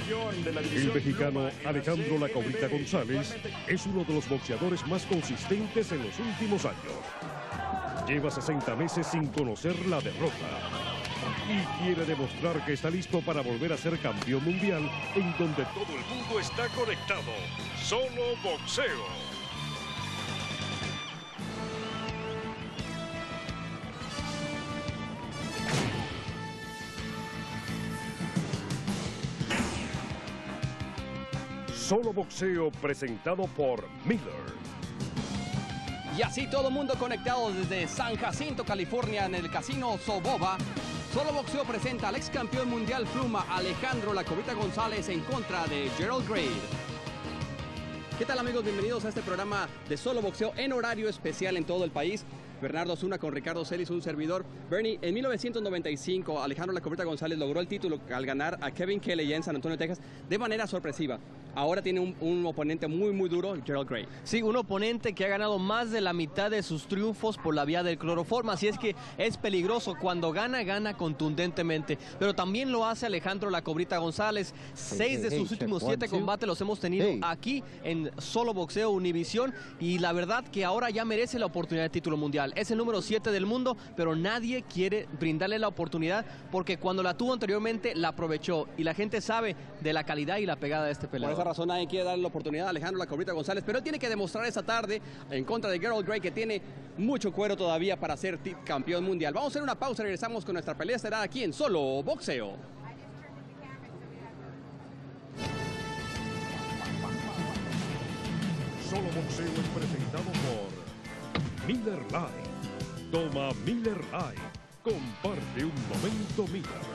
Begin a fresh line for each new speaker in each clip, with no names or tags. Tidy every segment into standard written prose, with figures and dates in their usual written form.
El mexicano Alejandro La Cobrita González es uno de los boxeadores más consistentes en los últimos años. Lleva 60 meses sin conocer la derrota y quiere demostrar que está listo para volver a ser campeón mundial, en donde todo el mundo está conectado. Solo boxeo. Solo Boxeo, presentado por Miller.
Y así todo el mundo conectado desde San Jacinto, California, en el Casino Soboba. Solo Boxeo presenta al ex campeón mundial pluma Alejandro La Cobrita González en contra de Gerald Gray. ¿Qué tal, amigos? Bienvenidos a este programa de Solo Boxeo en horario especial en todo el país. Bernardo Osuna con Ricardo Celis, un servidor. Bernie, en 1995 Alejandro La Cobrita González logró el título al ganar a Kevin Kelly en San Antonio, Texas, de manera sorpresiva. Ahora tiene un oponente muy duro, Gerald Gray.
Sí, un oponente que ha ganado más de la mitad de sus triunfos por la vía del cloroformo, así es que es peligroso. Cuando gana, gana contundentemente. Pero también lo hace Alejandro La Cobrita González. 6 de sus últimos 7 combates los hemos tenido aquí en Solo Boxeo Univisión, y la verdad que ahora ya merece la oportunidad de título mundial. Es el número 7 del mundo, pero nadie quiere brindarle la oportunidad porque cuando la tuvo anteriormente la aprovechó, y la gente sabe de la calidad y la pegada de este peleador.
Por esa razón nadie quiere darle la oportunidad a Alejandro La Cobrita González, pero él tiene que demostrar esta tarde en contra de Gerald Gray que tiene mucho cuero todavía para ser campeón mundial. Vamos a hacer una pausa y regresamos con nuestra pelea. Estará aquí en Solo Boxeo.
Solo Boxeo es presentado por Miller Lite. Toma Miller Lite. Comparte un momento Miller.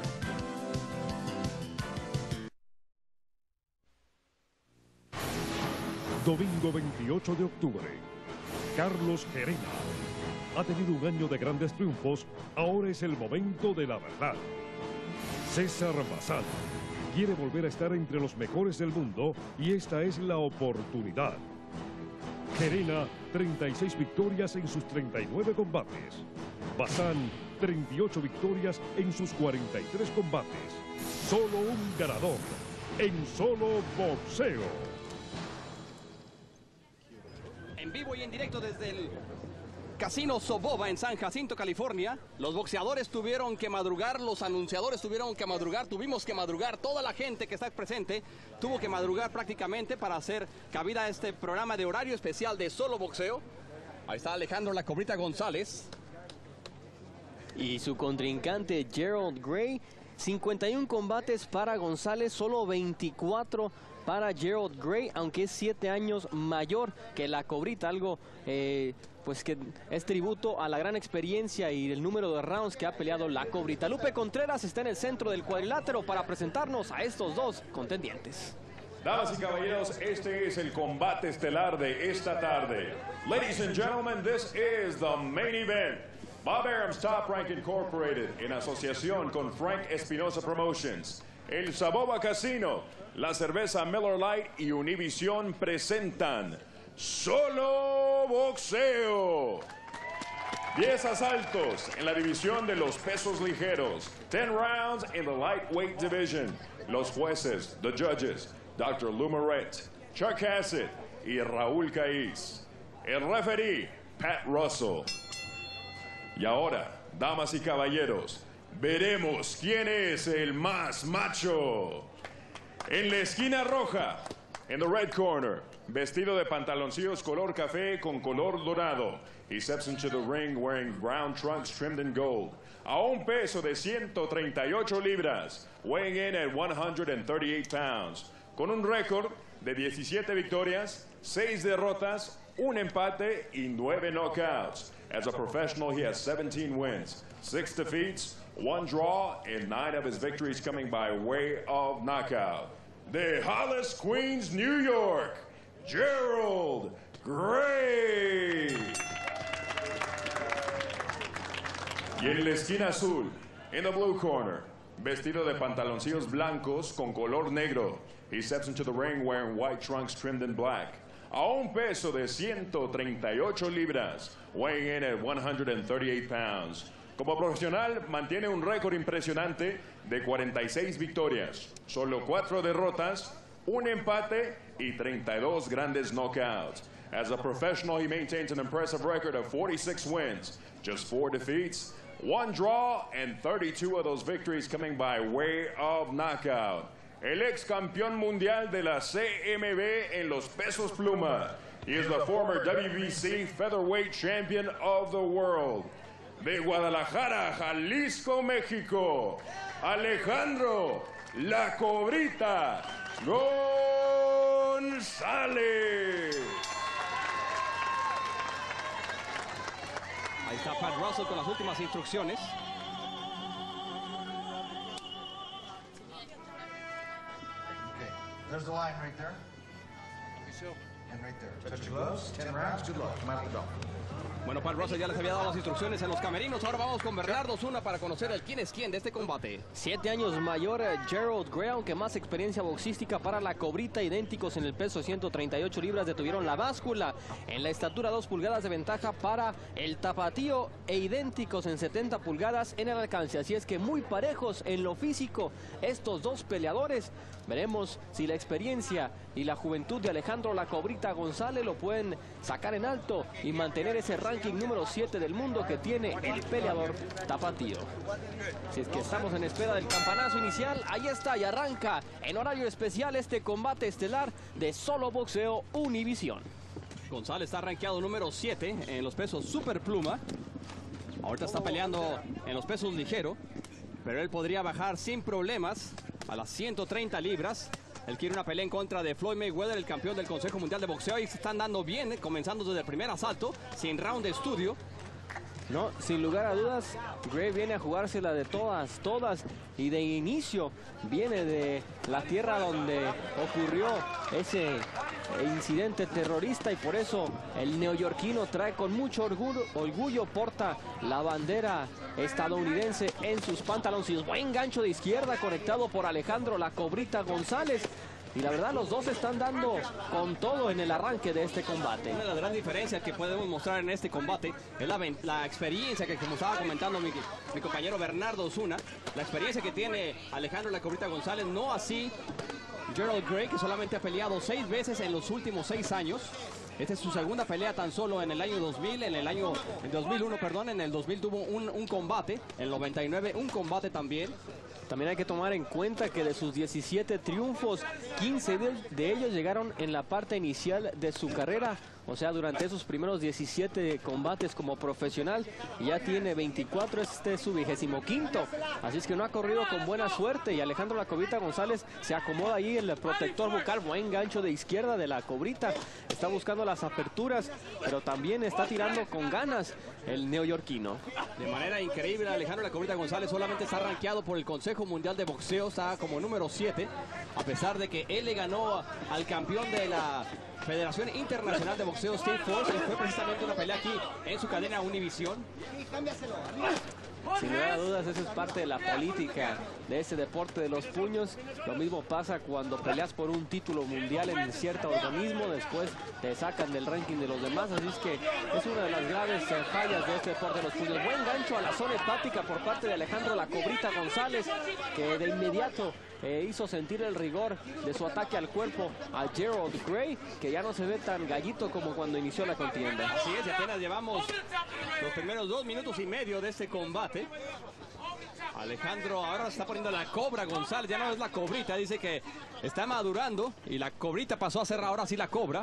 Domingo 28 de octubre. Carlos Gerena ha tenido un año de grandes triunfos. Ahora es el momento de la verdad. César Bazán quiere volver a estar entre los mejores del mundo y esta es la oportunidad. Gerena, 36 victorias en sus 39 combates. Bazán, 38 victorias en sus 43 combates. Solo un ganador en Solo Boxeo.
En vivo y en directo desde el Casino Soboba en San Jacinto, California. Los boxeadores tuvieron que madrugar, los anunciadores tuvieron que madrugar, tuvimos que madrugar, toda la gente que está presente tuvo que madrugar prácticamente para hacer cabida a este programa de horario especial de Solo Boxeo. Ahí está Alejandro La Cobrita González.
Y su contrincante Gerald Gray, 51 combates para González, solo 24 para Gerald Gray, aunque es 7 años mayor que La Cobrita, algo pues que es tributo a la gran experiencia y el número de rounds que ha peleado La Cobrita. Lupe Contreras está en el centro del cuadrilátero para presentarnos a estos dos contendientes.
Damas y caballeros, este es el combate estelar de esta tarde. Ladies and gentlemen, this is the main event. Bob Arum's Top Rank Incorporated, en asociación con Frank Espinosa Promotions, el Soboba Casino, la cerveza Miller Lite y Univisión presentan Solo Boxeo. 10 asaltos en la división de los pesos ligeros. 10 rounds in the lightweight division. Los jueces, the judges, Dr. Lou Moret, Chuck Hassett y Raúl Caiz. El referee, Pat Russell. Y ahora, damas y caballeros, veremos quién es el más macho. En la esquina roja, en the red corner, vestido de pantaloncillos color café con color dorado. He steps into the ring wearing brown trunks trimmed in gold. A un peso de 138 libras, weighing in at 138 pounds. Con un récord de 17 victorias, 6 derrotas, un empate y 9 knockouts. As a professional, he has 17 wins, 6 defeats, 1 draw, and 9 of his victories coming by way of knockout. De Hollis, Queens, New York, Gerald Gray. Y en la esquina azul, in the blue corner, vestido de pantaloncillos blancos con color negro. He steps into the ring wearing white trunks trimmed in black. A un peso de 138 libras, weighing in at 138 pounds. Como profesional, mantiene un récord impresionante de 46 victorias, solo 4 derrotas, un empate y 32 grandes knockouts. As a professional, he maintains an impressive record of 46 wins, just 4 defeats, 1 draw, and 32 of those victories coming by way of knockout. El ex campeón mundial de la CMB en los pesos pluma. He is the former WBC featherweight champion of the world. De Guadalajara, Jalisco, México, Alejandro La Cobrita González.
Ahí está Pat Russell con las últimas instrucciones.
Okay, there's the line right there. And right there. Touch your gloves, 10 rounds, good luck. Come out the belt.
Bueno, Pat Russell ya les había dado las instrucciones en los camerinos. Ahora vamos con Bernardo Osuna para conocer el quién es quién de este combate.
7 años mayor Gerald Gray, aunque más experiencia boxística para la Cobrita, idénticos en el peso 138 libras, detuvieron la báscula. En la estatura 2 pulgadas de ventaja para el tapatío e idénticos en 70 pulgadas en el alcance. Así es que muy parejos en lo físico estos dos peleadores. Veremos si la experiencia y la juventud de Alejandro La Cobrita González lo pueden sacar en alto y mantener ese ranking número 7 del mundo que tiene el peleador tapatío. Si es que estamos en espera del campanazo inicial, ahí está y arranca en horario especial este combate estelar de Solo Boxeo Univisión.
González está rankeado número 7 en los pesos superpluma. Ahorita está peleando en los pesos ligero, pero él podría bajar sin problemas a las 130 libras. Él quiere una pelea en contra de Floyd Mayweather, el campeón del Consejo Mundial de Boxeo, y se están dando bien, comenzando desde el primer asalto, sin round de estudio.
No, sin lugar a dudas, Gray viene a jugársela de todas, y de inicio viene de la tierra donde ocurrió ese incidente terrorista, y por eso el neoyorquino trae con mucho orgullo, porta la bandera estadounidense en sus pantalones. Buen gancho de izquierda conectado por Alejandro La Cobrita González. Y la verdad, los dos están dando con todo en el arranque de este combate.
Una de las grandes diferencias que podemos mostrar en este combate es la experiencia que, como estaba comentando mi compañero Bernardo Osuna, la experiencia que tiene Alejandro La Cobrita González, no así Gerald Gray, que solamente ha peleado 6 veces en los últimos 6 años. Esta es su segunda pelea tan solo en el año 2000, en 2001, perdón. En el 2000 tuvo un combate, en el 99 un combate también.
También hay que tomar en cuenta que de sus 17 triunfos, 15 de ellos llegaron en la parte inicial de su carrera. O sea, durante esos primeros 17 combates como profesional, ya tiene 24, este es su 25º. Así es que no ha corrido con buena suerte, y Alejandro La Cobrita González se acomoda ahí el protector bucal. Buen gancho de izquierda de La Cobrita. Está buscando las aperturas, pero también está tirando con ganas el neoyorquino.
De manera increíble, Alejandro La Cobrita González solamente está rankeado por el Consejo Mundial de Boxeo, está como número 7, a pesar de que él le ganó al campeón de la Federación Internacional de Boxeo, Steve Force, y fue precisamente una pelea aquí en su cadena Univisión.
Sin lugar a dudas, eso es parte de la política de ese deporte de los puños. Lo mismo pasa cuando peleas por un título mundial en cierto organismo, después te sacan del ranking de los demás. Así es que es una de las graves fallas de este deporte de los puños. Buen gancho a la zona hepática por parte de Alejandro La Cobrita González, que de inmediato hizo sentir el rigor de su ataque al cuerpo a Gerald Gray, que ya no se ve tan gallito como cuando inició la contienda.
Así es, y apenas llevamos los primeros 2 minutos y medio de este combate. Alejandro ahora se está poniendo La Cobra González, ya no es La Cobrita, dice que está madurando y La Cobrita pasó a ser ahora sí La Cobra.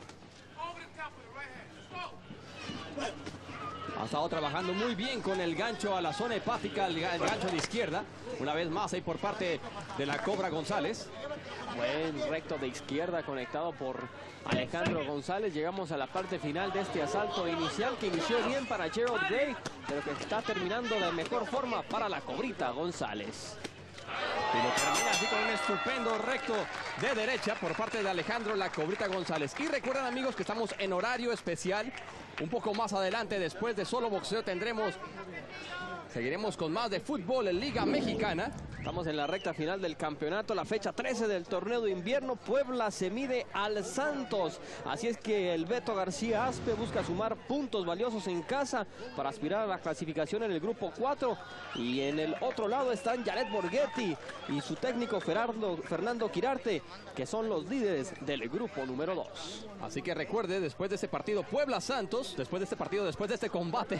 Ha estado trabajando muy bien con el gancho a la zona hepática, el gancho de izquierda. Una vez más ahí por parte de La Cobra González.
Buen recto de izquierda conectado por Alejandro González. Llegamos a la parte final de este asalto inicial, que inició bien para Gerald Gray, pero que está terminando de mejor forma para La Cobrita González.
Y lo termina así con un estupendo recto de derecha por parte de Alejandro La Cobrita González. Y recuerden, amigos, que estamos en horario especial. Un poco más adelante, después de Solo Boxeo, tendremos Seguiremos con más de fútbol en Liga Mexicana.
Estamos en la recta final del campeonato, la fecha 13 del torneo de invierno. Puebla se mide al Santos. Así es que el Beto García Aspe busca sumar puntos valiosos en casa para aspirar a la clasificación en el grupo 4. Y en el otro lado están Jared Borghetti y su técnico Fernando Quirarte, que son los líderes del grupo número 2.
Así que recuerde, después de este partido Puebla-Santos, después de este partido, después de este combate,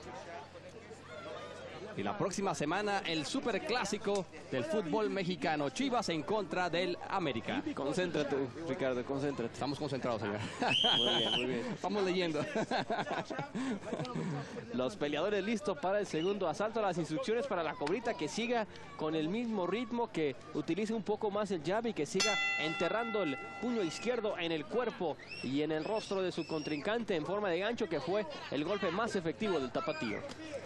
y la próxima semana el superclásico del fútbol mexicano, Chivas en contra del América.
Concéntrate, Ricardo, concéntrate.
Estamos concentrados, señor.
Muy bien, muy bien.
Estamos leyendo.
Los peleadores listos para el segundo asalto. Las instrucciones para la Cobrita: que siga con el mismo ritmo, que utilice un poco más el jab y que siga enterrando el puño izquierdo en el cuerpo y en el rostro de su contrincante en forma de gancho, que fue el golpe más efectivo del tapatío.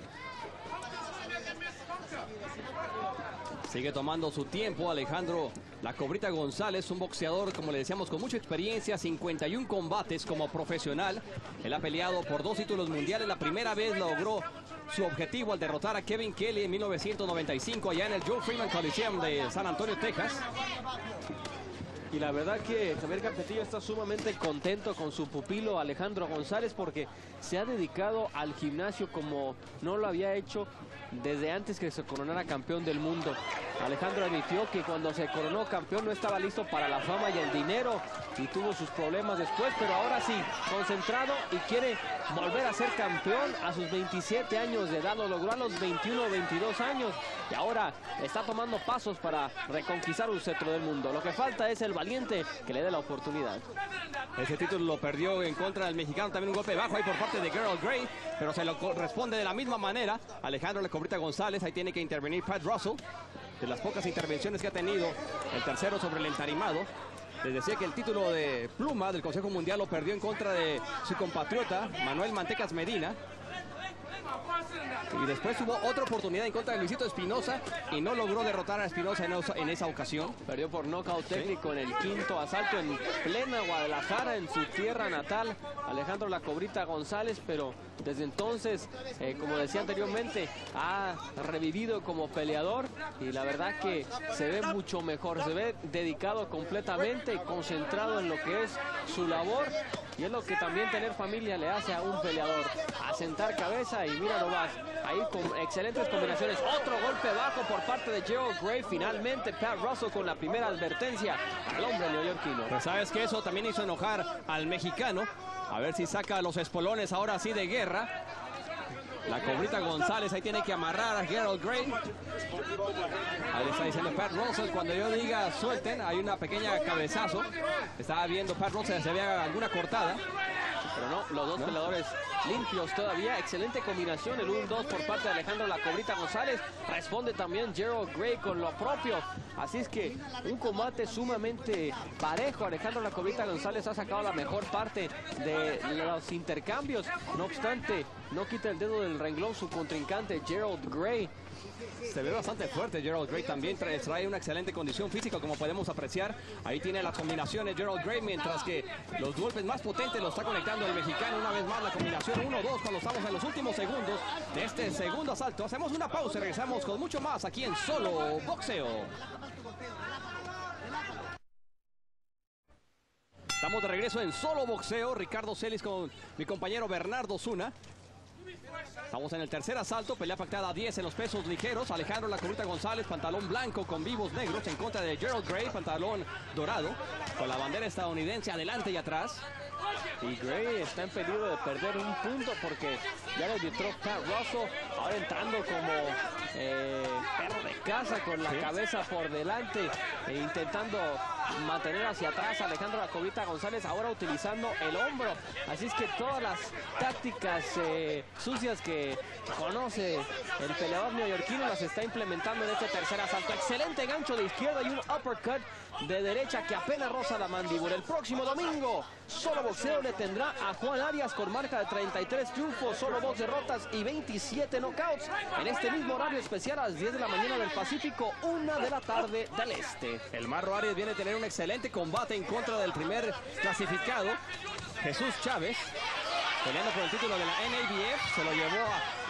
Sigue tomando su tiempo Alejandro La Cobrita González, un boxeador, como le decíamos, con mucha experiencia, 51 combates como profesional. Él ha peleado por 2 títulos mundiales. La primera vez logró su objetivo al derrotar a Kevin Kelly en 1995 allá en el Joe Freeman Coliseum de San Antonio, Texas.
Y la verdad que Javier Capetillo está sumamente contento con su pupilo Alejandro González, porque se ha dedicado al gimnasio como no lo había hecho desde antes que se coronara campeón del mundo. Alejandro admitió que cuando se coronó campeón no estaba listo para la fama y el dinero y tuvo sus problemas después, pero ahora sí, concentrado y quiere volver a ser campeón a sus 27 años de edad. Lo logró a los 21 o 22 años y ahora está tomando pasos para reconquistar un cetro del mundo. Lo que falta es el valiente que le dé la oportunidad.
Ese título lo perdió en contra del mexicano, también un golpe bajo ahí por parte de Gerald Gray, pero se lo responde de la misma manera Alejandro La Cobrita González. Ahí tiene que intervenir Pat Russell, de las pocas intervenciones que ha tenido el tercero sobre el entarimado. Les decía que el título de pluma del Consejo Mundial lo perdió en contra de su compatriota Manuel Mantecas Medina. Y después tuvo otra oportunidad en contra de Luisito Espinosa y no logró derrotar a Espinosa en esa ocasión.
Perdió por nocaut técnico en el quinto asalto en plena Guadalajara, en su tierra natal, Alejandro La Cobrita González, pero desde entonces, como decía anteriormente, ha revivido como peleador y la verdad que se ve mucho mejor, se ve dedicado completamente y concentrado en lo que es su labor. Y es lo que también tener familia le hace a un peleador, asentar cabeza, y mira nomás, ahí con excelentes combinaciones. Otro golpe bajo por parte de Gerald Gray. Finalmente Pat Russell con la primera advertencia al hombre neoyorquino.
Pero sabes que eso también hizo enojar al mexicano. A ver si saca los espolones ahora sí de guerra. La Cobrita González ahí tiene que amarrar a Gerald Gray. Ahí le está diciendo Pat Russell, cuando yo diga suelten, hay una pequeña cabezazo. Estaba viendo Pat Russell, se veía alguna cortada.
Pero no, los dos peleadores limpios todavía. Excelente combinación, el 1-2 por parte de Alejandro La Cobrita González. Responde también Gerald Gray con lo propio. Así es que un combate sumamente parejo. Alejandro La Cobrita González ha sacado la mejor parte de los intercambios. No obstante, no quita el dedo del renglón su contrincante Gerald Gray.
Se ve bastante fuerte Gerald Gray, también trae una excelente condición física, como podemos apreciar. Ahí tiene las combinaciones Gerald Gray, mientras que los golpes más potentes los está conectando el mexicano. Una vez más la combinación 1-2 cuando estamos en los últimos segundos de este segundo asalto. Hacemos una pausa y regresamos con mucho más aquí en Solo Boxeo. Estamos de regreso en Solo Boxeo. Ricardo Celis con mi compañero Bernardo Zuna. Estamos en el tercer asalto, pelea pactada a 10 en los pesos ligeros. Alejandro La Cobrita González, pantalón blanco con vivos negros, en contra de Gerald Gray, pantalón dorado, con la bandera estadounidense adelante y atrás.
Y Gray está en peligro de perder un punto porque ya le arbitró Pat Russell, ahora entrando como perro de casa con la cabeza por delante e intentando mantener hacia atrás a Alejandro La Cobrita González, ahora utilizando el hombro. Así es que todas las tácticas sucias que conoce el peleador neoyorquino las está implementando en este tercer asalto. Excelente gancho de izquierda y un uppercut de derecha que apenas roza la mandíbula. El próximo domingo, Solo Boxeo le tendrá a Juan Arias con marca de 33 triunfos, solo 2 derrotas y 27 knockouts en este mismo horario especial a las 10 de la mañana del Pacífico, 1 de la tarde del Este.
El Marro Arias viene a tener un excelente combate en contra del primer clasificado, Jesús Chávez, peleando por el título de la NABF. Se lo llevó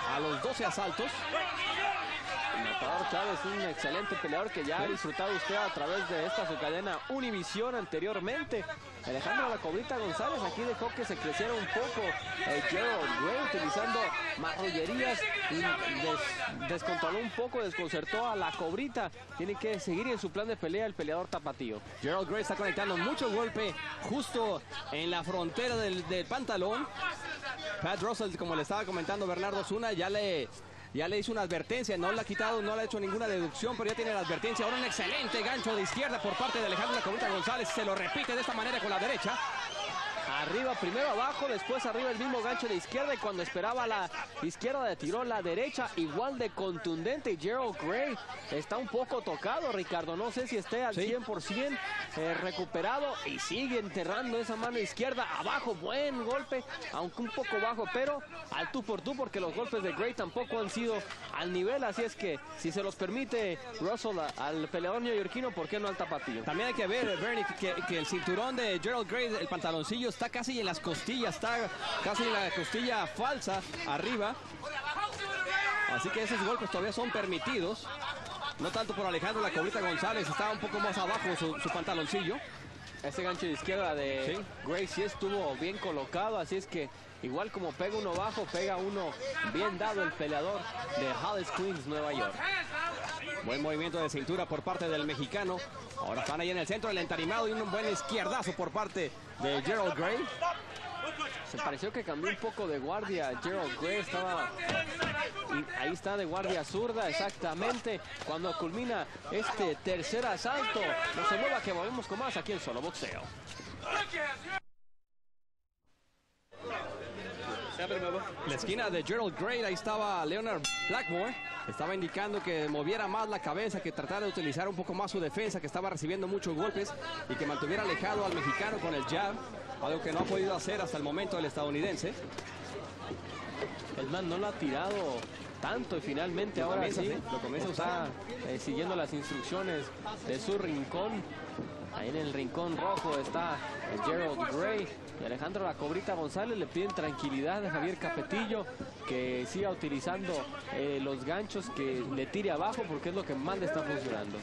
a los 12 asaltos.
El Matador Chávez, un excelente peleador que ya ha disfrutado usted a través de esta su cadena Univisión anteriormente. Alejandro La Cobrita González aquí dejó que se creciera un poco Gerald Gray utilizando marrullerías y descontroló un poco, desconcertó a La Cobrita. Tiene que seguir en su plan de pelea el peleador tapatío.
Gerald Gray está conectando mucho golpe justo en la frontera del pantalón. Pat Russell, como le estaba comentando Bernardo Zuna, ya le hizo una advertencia, no le ha quitado, no le ha hecho ninguna deducción, pero ya tiene la advertencia. Ahora un excelente gancho de izquierda por parte de Alejandro La Cobrita González. Se lo repite de esta manera con la derecha.
Arriba, primero abajo, después arriba el mismo gancho de izquierda, y cuando esperaba la izquierda le tiró la derecha, igual de contundente. Gerald Gray está un poco tocado, Ricardo, no sé si esté al 100% recuperado, y sigue enterrando esa mano izquierda abajo. Buen golpe, aunque un poco bajo, pero al tú por tú, porque los golpes de Gray tampoco han sido al nivel, así es que si se los permite Russell al peleador neoyorquino, ¿por qué no al tapatío?
También hay que ver, Bernie, que el cinturón de Gerald Gray, el pantaloncillo, está casi en las costillas, está casi en la costilla falsa arriba. Así que esos golpes todavía son permitidos. No tanto por Alejandro La Cobrita González, está un poco más abajo su pantaloncillo.
Ese gancho de izquierda de Gray sí estuvo bien colocado, así es que igual como pega uno bajo, pega uno bien dado el peleador de Hollis, Queens, Nueva York.
Buen movimiento de cintura por parte del mexicano. Ahora están ahí en el centro del entarimado y un buen izquierdazo por parte de Gerald Gray.
Se pareció que cambió un poco de guardia. Gerald Gray estaba... ahí está de guardia zurda, exactamente. Cuando culmina este tercer asalto. No se mueva, que volvemos con más aquí en Solo Boxeo.
La esquina de Gerald Gray, ahí estaba Leonard Blackmore. Estaba indicando que moviera más la cabeza, que tratara de utilizar un poco más su defensa, que estaba recibiendo muchos golpes y que mantuviera alejado al mexicano con el jab, algo que no ha podido hacer hasta el momento el estadounidense.
El man no lo ha tirado tanto y finalmente ahora sí
lo comienza a usar.
Siguiendo las instrucciones de su rincón. Ahí en el rincón rojo está Gerald Gray. Y Alejandro La Cobrita González le piden tranquilidad a Javier Capetillo, que siga utilizando los ganchos, que le tire abajo, porque es lo que más le está funcionando.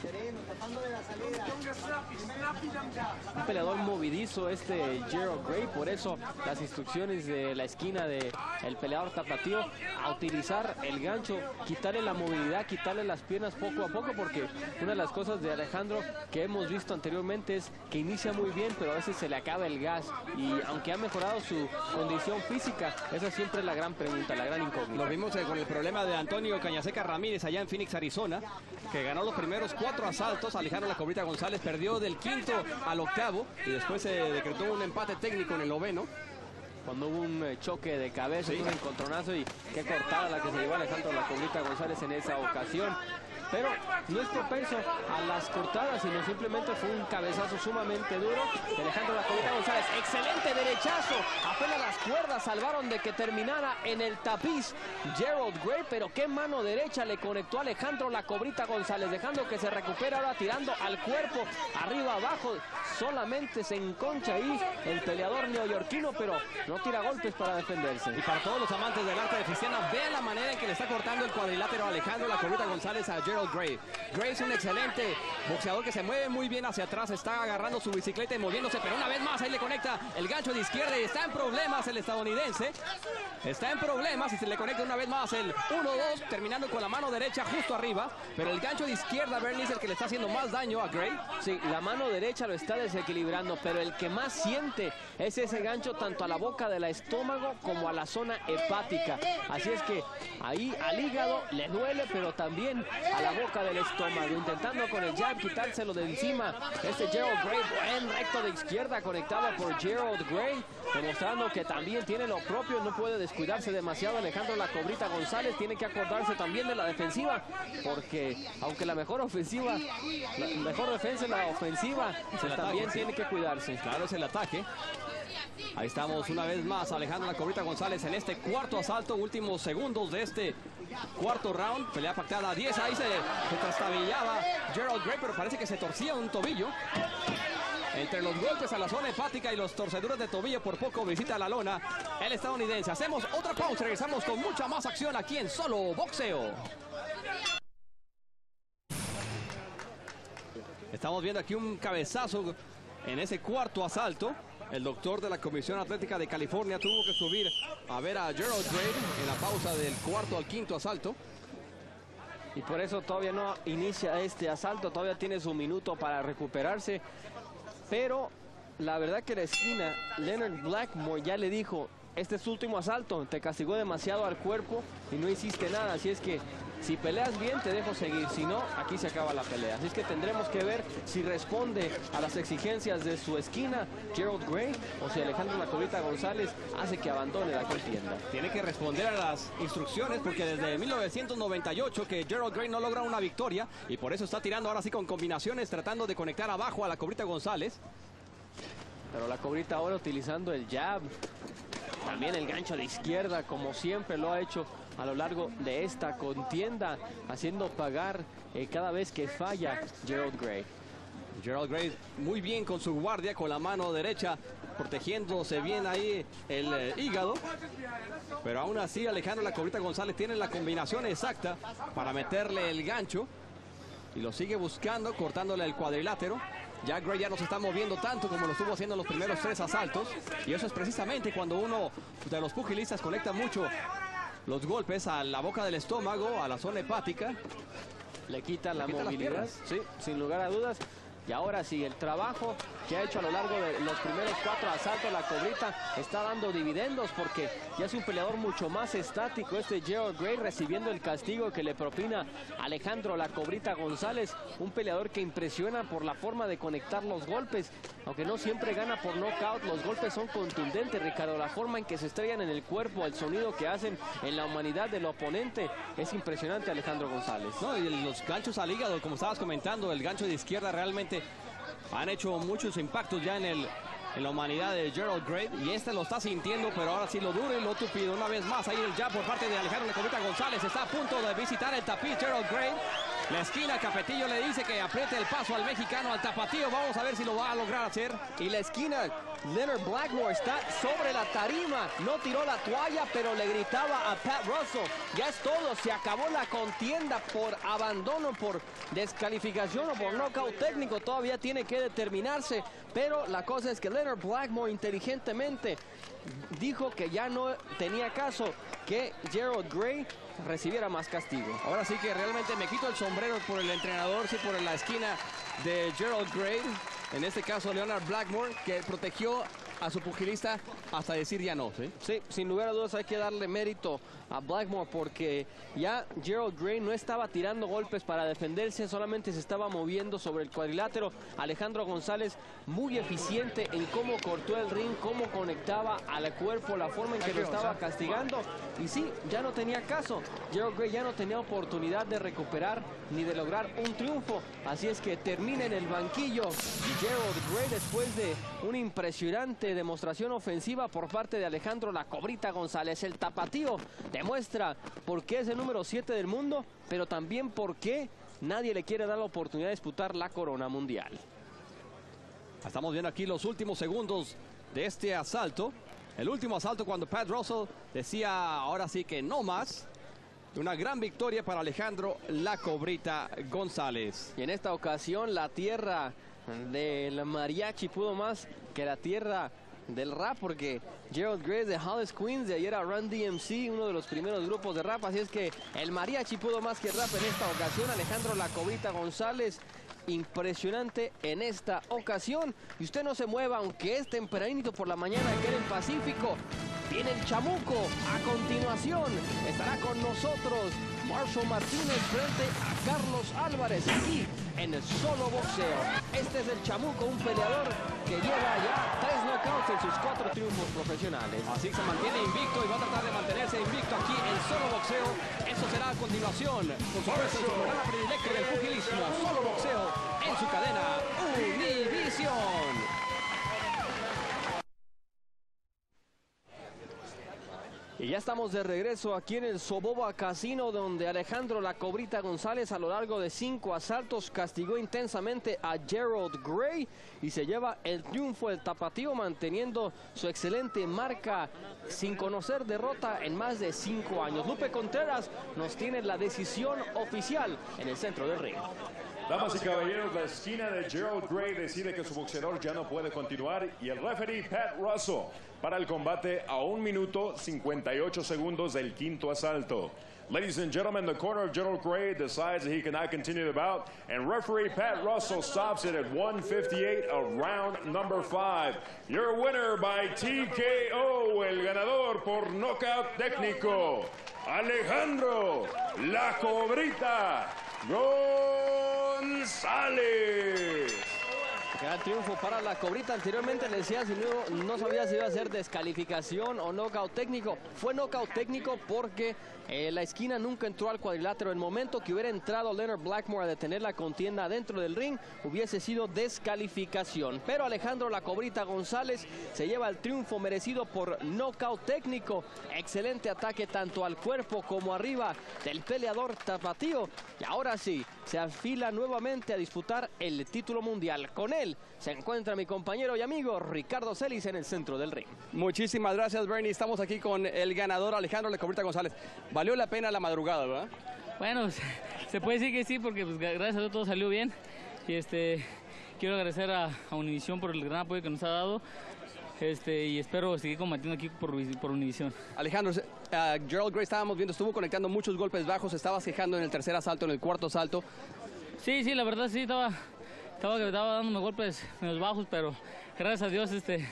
Un peleador movidizo este Gerald Gray, por eso las instrucciones de la esquina de el peleador tapatío a utilizar el gancho, quitarle la movilidad, quitarle las piernas poco a poco, porque una de las cosas de Alejandro que hemos visto anteriormente es que inicia muy bien, pero a veces se le acaba el gas, y aunque ha mejorado su condición física, esa siempre es la gran pregunta, la gran incógnita.
Lo vimos con el problema de Antonio Cañaseca Ramírez allá en Phoenix, Arizona, que ganó los primeros 4 asaltos. Alejandro La Cobrita González perdió del 5º al 8º y después se decretó un empate técnico en el 9º.
Cuando hubo un choque de cabeza, un encontronazo, y qué cortada la que se llevó Alejandro La Cobrita González en esa ocasión. Pero no es propenso a las cortadas, sino simplemente fue un cabezazo sumamente duro de Alejandro La Cobrita González. Excelente derechazo, apenas las cuerdas salvaron de que terminara en el tapiz Gerald Gray, pero qué mano derecha le conectó a Alejandro La Cobrita González, dejando que se recupere ahora tirando al cuerpo, arriba, abajo. Solamente se enconcha ahí el peleador neoyorquino, pero no tira golpes para defenderse.
Y para todos los amantes del arte de Cristiana, vean la manera en que le está cortando el cuadrilátero a Alejandro La Cobrita González a Gerald Gray. Gray es un excelente boxeador que se mueve muy bien hacia atrás, está agarrando su bicicleta y moviéndose, pero una vez más ahí le conecta el gancho de izquierda y está en problemas el estadounidense. Está en problemas y se le conecta una vez más el 1-2, terminando con la mano derecha justo arriba, pero el gancho de izquierda, Bernie, es el que le está haciendo más daño a Gray.
Sí, la mano derecha lo está desequilibrando, pero el que más siente es ese gancho tanto a la boca del estómago como a la zona hepática. Así es que ahí al hígado le duele, pero también a la boca del estómago, intentando con el jab quitárselo de encima. Este Gerald Gray, buen recto de izquierda conectado por Gerald Gray, demostrando que también tiene lo propio, no puede descuidarse demasiado Alejandro La Cobrita González, tiene que acordarse también de la defensiva, porque aunque la mejor ofensiva, la mejor defensa es la ofensiva, también tiene que cuidarse.
Claro, es el ataque. Ahí estamos una vez más, Alejandro La Cobrita González en este cuarto asalto, últimos segundos de este cuarto round, pelea pactada a 10, ahí se trastabillaba Gerald Gray, pero parece que se torcía un tobillo. Entre los golpes a la zona hepática y los torceduras de tobillo, por poco visita la lona el estadounidense. Hacemos otra pausa, regresamos con mucha más acción aquí en Solo Boxeo. Estamos viendo aquí un cabezazo en ese cuarto asalto. El doctor de la Comisión Atlética de California tuvo que subir a ver a Gerald Gray en la pausa del cuarto al quinto asalto.
Y por eso todavía no inicia este asalto, todavía tiene su minuto para recuperarse. Pero la verdad que la esquina, Leonard Blackmore ya le dijo, este es tu último asalto, te castigó demasiado al cuerpo y no hiciste nada. Así es que si peleas bien te dejo seguir, si no, aquí se acaba la pelea. Así es que tendremos que ver si responde a las exigencias de su esquina Gerald Gray o si Alejandro La Cobrita González hace que abandone la contienda.
Tiene que responder a las instrucciones porque desde 1998 que Gerald Gray no logra una victoria y por eso está tirando ahora sí con combinaciones, tratando de conectar abajo a La Cobrita González.
Pero La Cobrita ahora utilizando el jab, también el gancho de izquierda, como siempre lo ha hecho a lo largo de esta contienda, haciendo pagar cada vez que falla Gerald Gray.
Gerald Gray muy bien con su guardia, con la mano derecha, protegiéndose bien ahí el hígado. Pero aún así Alejandro La Cobrita González tiene la combinación exacta para meterle el gancho. Y lo sigue buscando, cortándole el cuadrilátero. Ya Gray ya no se está moviendo tanto como lo estuvo haciendo en los primeros 3 asaltos. Y eso es precisamente cuando uno de los pugilistas conecta mucho los golpes a la boca del estómago, a la zona hepática.
Le quita la movilidad, sí, sin lugar a dudas. Y ahora sí, el trabajo que ha hecho a lo largo de los primeros 4 asaltos La Cobrita está dando dividendos porque ya es un peleador mucho más estático este Gerald Gray, recibiendo el castigo que le propina Alejandro La Cobrita González, un peleador que impresiona por la forma de conectar los golpes, aunque no siempre gana por knockout. Los golpes son contundentes, Ricardo, la forma en que se estrellan en el cuerpo, el sonido que hacen en la humanidad del oponente, es impresionante Alejandro González.
No, y los ganchos al hígado, como estabas comentando, el gancho de izquierda realmente han hecho muchos impactos ya en la humanidad de Gerald Gray, y este lo está sintiendo, pero ahora sí lo duro y lo tupido. Una vez más ahí el jab por parte de Alejandro La Cobrita González. Está a punto de visitar el tapiz Gerald Gray. La esquina, Capetillo le dice que apriete el paso al mexicano, al tapatío. Vamos a ver si lo va a lograr hacer.
Y la esquina, Leonard Blackmore está sobre la tarima. No tiró la toalla, pero le gritaba a Pat Russell: ya es todo, se acabó la contienda por abandono, por descalificación o por nocaut técnico. Todavía tiene que determinarse, pero la cosa es que Leonard Blackmore inteligentemente dijo que ya no tenía caso que Gerald Gray recibiera más castigo.
Ahora sí que realmente me quito el sombrero por el entrenador, sí, por la esquina de Gerald Gray. En este caso Leonard Blackmore, que protegió a su pugilista hasta decir ya no, ¿sí?
Sí, sin lugar a dudas hay que darle mérito a Blackmore porque ya Gerald Gray no estaba tirando golpes para defenderse, solamente se estaba moviendo sobre el cuadrilátero. Alejandro González muy eficiente en cómo cortó el ring, cómo conectaba al cuerpo, la forma en que lo estaba castigando. Y sí, ya no tenía caso. Gerald Gray ya no tenía oportunidad de recuperar ni de lograr un triunfo. Así es que termina en el banquillo Gerald Gray después de una impresionante demostración ofensiva por parte de Alejandro La Cobrita González. El tapatío demuestra por qué es el número 7 del mundo, pero también por qué nadie le quiere dar la oportunidad de disputar la corona mundial.
Estamos viendo aquí los últimos segundos de este asalto. El último asalto cuando Pat Russell decía ahora sí que no más. Una gran victoria para Alejandro La Cobrita González.
Y en esta ocasión la tierra del mariachi pudo más que la tierra del rap, porque Gerald Gray de Hollis, Queens, de ayer a Run DMC, uno de los primeros grupos de rap. Así es que el mariachi pudo más que el rap en esta ocasión. Alejandro La Cobrita González, impresionante en esta ocasión. Y usted no se mueva, aunque es tempranito por la mañana aquí en el Pacífico. Viene el Chamuco. A continuación estará con nosotros Marshall Martínez frente a Carlos Álvarez aquí en el Solo Boxeo. Este es el Chamuco, un peleador que lleva ya 3 knockouts en sus 4 triunfos profesionales.
Así que se mantiene invicto y va a tratar de mantenerse invicto aquí en Solo Boxeo. Eso será a continuación, por supuesto, su programa predilecto del pugilismo, Solo Boxeo, en su cadena Univision.
Y ya estamos de regreso aquí en el Soboba Casino, donde Alejandro La Cobrita González a lo largo de 5 asaltos castigó intensamente a Gerald Gray y se lleva el triunfo del tapatío, manteniendo su excelente marca sin conocer derrota en más de 5 años. Lupe Contreras nos tiene la decisión oficial en el centro del ring.
Damas y caballeros, la esquina de Gerald Gray decide que su boxeador ya no puede continuar y el referee Pat Russell para el combate a 1 minuto 58 segundos del quinto asalto. Ladies and gentlemen, the corner of Gerald Gray decides that he cannot continue the bout, and referee Pat Russell stops it at 1:58 of round number 5. Your winner by TKO, el ganador por nocaut técnico, Alejandro La Cobrita González.
Gran triunfo para La Cobrita. Anteriormente le decía si no sabía si iba a ser descalificación o knockout técnico. Fue knockout técnico porque la esquina nunca entró al cuadrilátero. En el momento que hubiera entrado Leonard Blackmore a detener la contienda dentro del ring, hubiese sido descalificación. Pero Alejandro La Cobrita González se lleva el triunfo merecido por knockout técnico. Excelente ataque tanto al cuerpo como arriba del peleador tapatío. Y ahora sí, se afila nuevamente a disputar el título mundial. Con él se encuentra mi compañero y amigo Ricardo Celis en el centro del ring.
Muchísimas gracias, Bernie. Estamos aquí con el ganador Alejandro La Cobrita González. Valió la pena la madrugada, ¿verdad?
Bueno, se puede decir que sí, porque pues, gracias a Dios todo salió bien. Y quiero agradecer a Univision por el gran apoyo que nos ha dado. Y espero seguir combatiendo aquí por Univision.
Alejandro, Gerald Gray estábamos viendo, estuvo conectando muchos golpes bajos, estaba quejando en el tercer asalto, en el cuarto asalto.
Sí, la verdad sí, estaba dándome golpes menos bajos, pero gracias a Dios de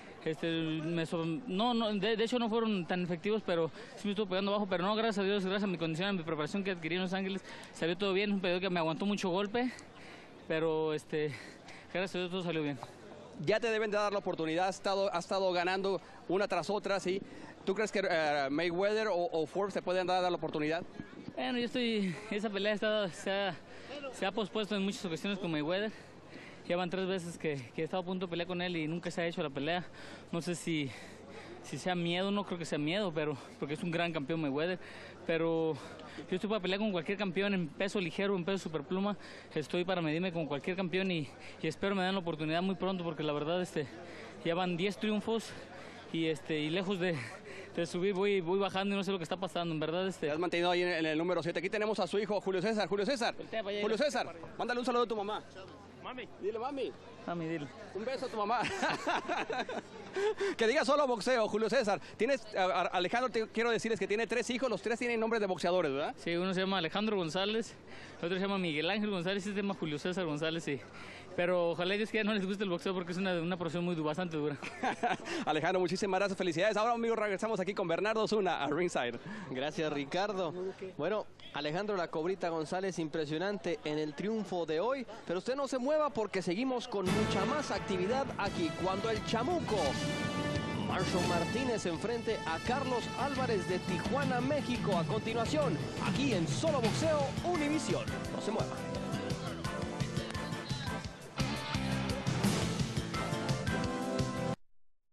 hecho no fueron tan efectivos, pero sí me estuvo pegando bajo, pero no, gracias a Dios, gracias a mi condición, a mi preparación que adquirí en Los Ángeles, salió todo bien. Un peleador que me aguantó mucho golpe, pero gracias a Dios todo salió bien.
Ya te deben de dar la oportunidad, has estado ganando una tras otra, ¿sí? ¿Tú crees que Mayweather o Forbes te pueden dar la oportunidad?
Bueno, esa pelea se ha pospuesto en muchas ocasiones con Mayweather. Ya van 3 veces que he estado a punto de pelear con él y nunca se ha hecho la pelea. No sé si sea miedo, no creo que sea miedo, pero porque es un gran campeón Mayweather. Pero yo estoy para pelear con cualquier campeón en peso ligero, en peso superpluma. Estoy para medirme con cualquier campeón y espero me den la oportunidad muy pronto, porque la verdad ya van 10 triunfos y lejos de subir voy bajando y no sé lo que está pasando, en verdad.
Te has mantenido ahí en el número 7. Aquí tenemos a su hijo Julio César. Julio César, mándale un saludo a tu mamá.
Mami.
Dile, mami.
Mami, dile.
Un beso a tu mamá. Que diga solo boxeo, Julio César. Alejandro, quiero decirles que tiene 3 hijos, los 3 tienen nombres de boxeadores, ¿verdad?
Sí, uno se llama Alejandro González, el otro se llama Miguel Ángel González y se llama Julio César González, sí. Pero ojalá Dios quiera no les guste el boxeo, porque es una profesión bastante dura.
Alejandro, muchísimas gracias, felicidades. Ahora, amigos, regresamos aquí con Bernardo Zuna a Ringside.
Gracias, Ricardo. Bueno, Alejandro La Cobrita González, impresionante en el triunfo de hoy, pero usted no se mueva porque seguimos con mucha más actividad aquí, cuando el Chamuco Marshall Martínez enfrente a Carlos Álvarez de Tijuana, México. A continuación, aquí en Solo Boxeo Univision. No se mueva.